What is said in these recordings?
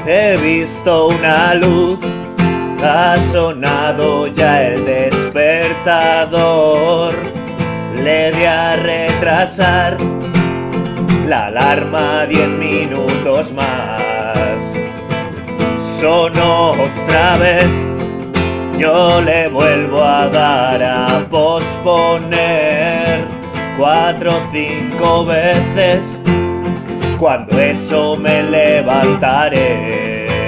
He visto una luz, ha sonado ya el despertador. Le di a retrasar la alarma 10 minutos más. Sonó otra vez, yo le vuelvo a dar a posponer 4 o 5 veces. Cuando eso me levantaré.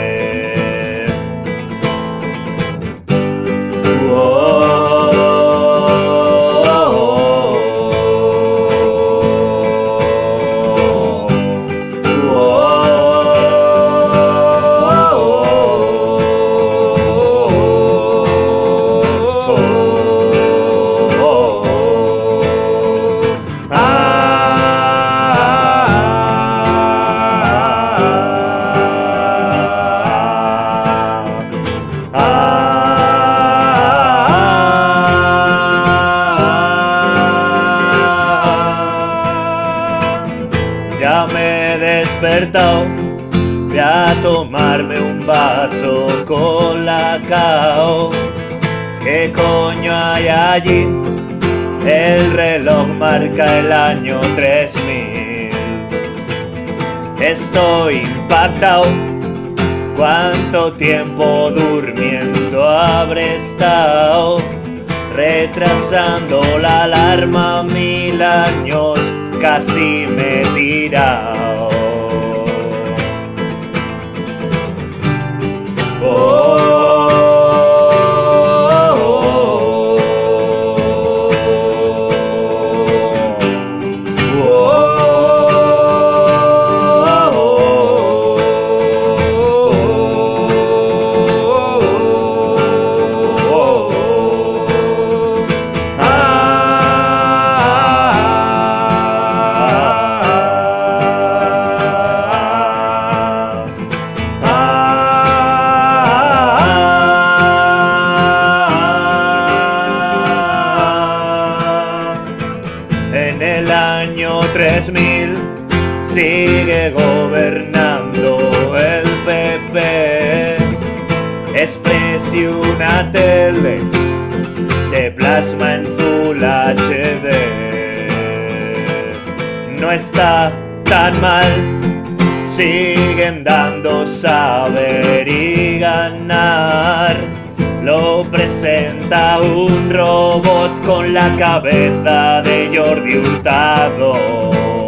Ya me he despertado, voy a tomarme un vaso Colacao. ¿Qué coño hay allí? El reloj marca el año 3000. Estoy impactado, ¿cuánto tiempo durmiendo habré estado? Retrasando la alarma 1000 años, casi me he tirado. En el año 3000 sigue gobernando el PP. Express y una tele de plasma en Full HD. No está tan mal, siguen dando saber y ganar. Lo presenta un robot con la cabeza de Jordi Hurtado.